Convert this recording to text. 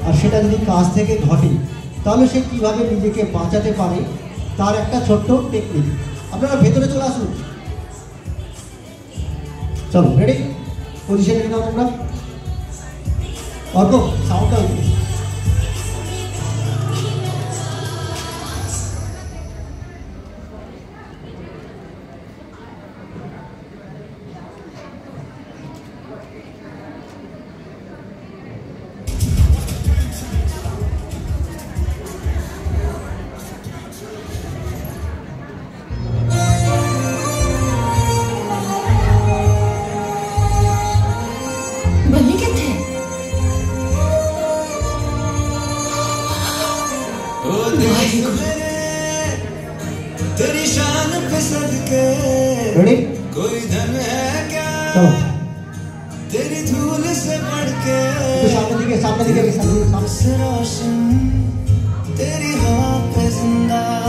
আর সেটা যদি কাছ থেকে ঘটে তাহলে সে কীভাবে নিজেকে বাঁচাতে পারে তার একটা ছোট্ট টেকনিক। আপনারা ভেতরে চলে আসুন। চলো রেডি, পজিশনে নাও তোমরা। অর্ক সাউন্ডটা तेरी शान पे सदके कोई धन है क्या तेरी धूल से बढ़ के रोशन तेरी हवा पे जिंदा